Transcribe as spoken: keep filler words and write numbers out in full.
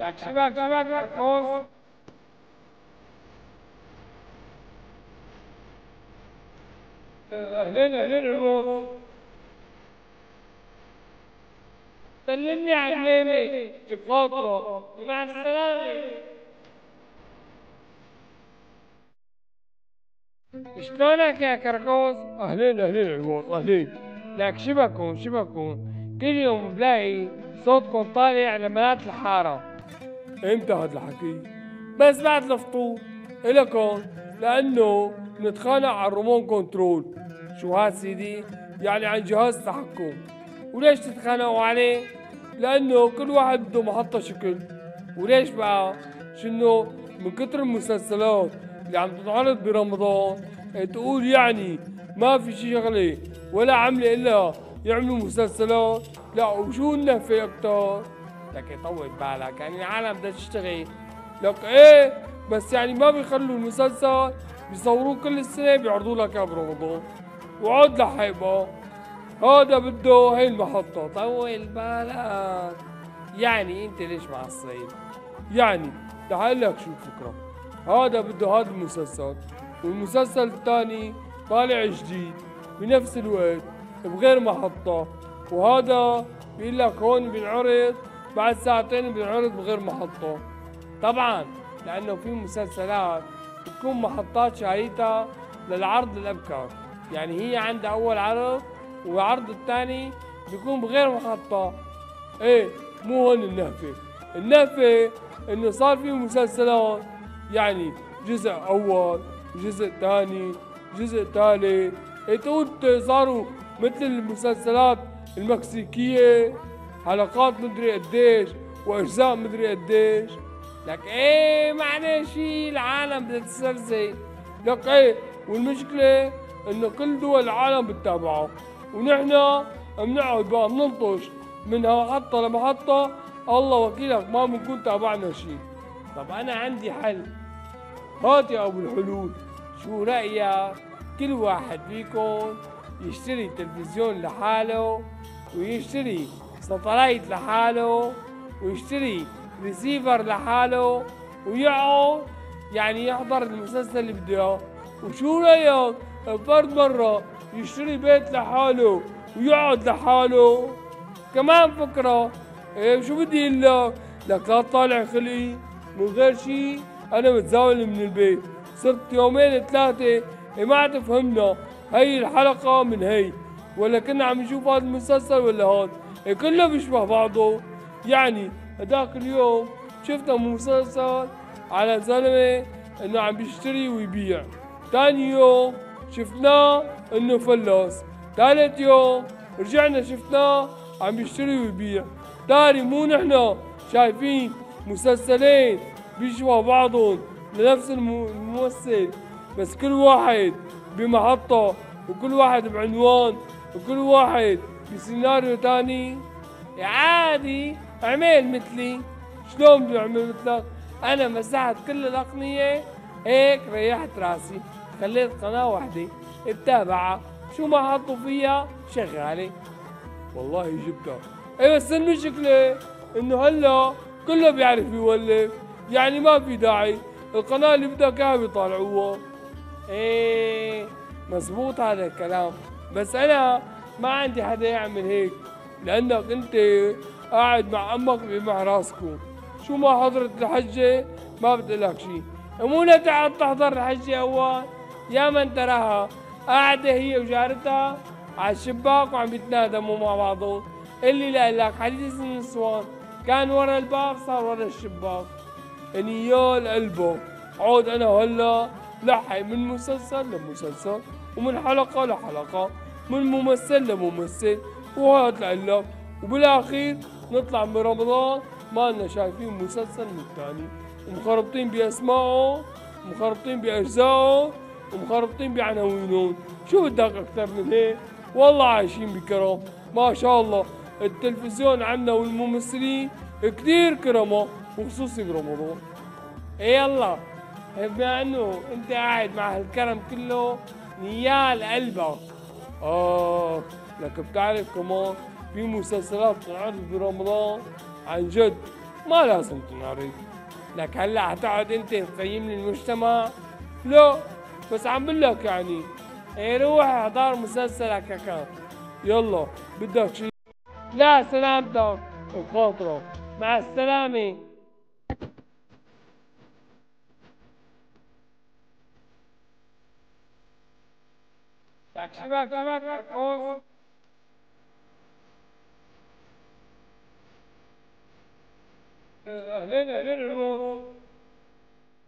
شباك شباك خوف. اهلين اهلين عمو. سلمني على عمامي شقاقة. مع السلامة. شلونك يا كركوز؟ اهلين اهلين عمو اهلين. لك شبكون شبكون كل يوم بلاقي صوتكم طالع على بنات الحارة. امتى هاد الحكي؟ بس بعد الفطور إلكن لأنه نتخانق على الريموت كنترول. شو هاد سيدي؟ يعني عن جهاز تحكم. وليش تتخانقوا عليه؟ لأنه كل واحد بده محطة شكل. وليش بقى؟ شنو من كتر المسلسلات اللي عم تنعرض برمضان تقول يعني ما في شي شغلة ولا عملة إلا يعملوا مسلسلات؟ لا وشو النهفة أكتر؟ لك يطول بالك يعني العالم بدها تشتغل. لك ايه بس يعني ما بيخلوا المسلسل بيصوروه كل السنة بيعرضوا لك اياه برمضان. وعود لحيبة هذا بده هي المحطة. طول بالك يعني انت ليش معصب؟ يعني رح اقول لك شو الفكرة. هذا بده هذا المسلسل والمسلسل الثاني طالع جديد بنفس الوقت بغير محطة، وهذا بيقول لك هون بينعرض بعد ساعتين بينعرض بغير محطة. طبعا لأنه في مسلسلات بتكون محطات شايتها للعرض الأبكر، يعني هي عندها أول عرض والعرض الثاني بيكون بغير محطة. إيه مو هون النهفة. النهفة إنه صار في مسلسلات يعني جزء أول جزء ثاني جزء ثالث. إيه تقول صاروا مثل المسلسلات المكسيكية حلقات مدري قديش وأجزاء مدري قديش. لك ايه معناه شي العالم بدها تسلسل. لك ايه والمشكلة انه كل دول العالم بتتابعه ونحن بنقعد بقى بننطش من محطة لمحطة. الله وكيلك ما بنكون تابعنا شي. طب انا عندي حل. هات يا ابو الحلول شو رأيك كل واحد فيكم يشتري تلفزيون لحاله ويشتري ساتلايت لحاله ويشتري ريسيفر لحاله ويقعد يعني يحضر المسلسل اللي بده اياه. وشو رايك فرد مرة يشتري بيت لحاله ويقعد لحاله؟ كمان فكرة. ايه شو بدي اقول لك؟ لك لا تطالع خلقي من غير شي. انا متزاول من البيت صرت يومين ثلاثة إيه ما عاد فهمنا هي الحلقة من هي ولا كنا عم نشوف هذا المسلسل ولا هذا. إيه كله بيشبه بعضه. يعني هداك اليوم شفنا مسلسل على زلمة انه عم بيشتري ويبيع، تاني يوم شفناه انه فلس، ثالث يوم رجعنا شفناه عم بيشتري ويبيع. تاني مو نحن شايفين مسلسلين بيشبه بعضهم لنفس الممثل بس كل واحد بمحطة وكل واحد بعنوان وكل واحد بسيناريو تاني؟ عادي اعمل مثلي. شلون بدي اعمل مثلك؟ انا مسحت كل الاقنية هيك ريحت راسي خليت قناة واحدة اتابعها شو ما حطوا فيها شغالة. والله جبتها. ايه بس المشكلة انه هلا كله بيعرف يولف يعني ما في داعي القناة اللي بدك اياها بيطالعوها. ايه مزبوط هذا الكلام بس انا ما عندي حدا يعمل هيك لانك انت قاعد مع امك بمع راسكم. شو ما حضرت الحجة ما بتقلك شي. مو تعال تحضر الحجة اول يا من تراها قاعدة هي وجارتها على الشباك وعم بيتنادموا مع بعضهم. اللي لا لك حديث النسوان كان ورا الباب صار ورا الشباك. نيال قلبه عود انا هلا لحق من مسلسل لمسلسل ومن حلقة لحلقة من ممثل لممثل وهات لقلك وبالاخير نطلع من رمضان ما لنا شايفين مسلسل من الثاني ومخربطين باسمائه ومخربطين باجزائه ومخربطين بعناوينهم. شو بدك اكثر من هيك؟ والله عايشين بكرم ما شاء الله. التلفزيون عنا والممثلين كتير كرمه وخصوصي برمضان. ايه يلا بما انه انت قاعد مع هالكرم كله نيال قلبك. اه لك بتعرف كمان في مسلسلات بتنعرض برمضان عن جد ما لازم تنعرض. لك هلا هتقعد انت تقيم لي المجتمع؟ لا، بس عم بقول لك يعني ايه، روح احضر مسلسلك كان. يلا بدك شي؟ لا سلامتك بخاطرك، مع السلامة. لك شبك شبك هون. أهلين أهلين.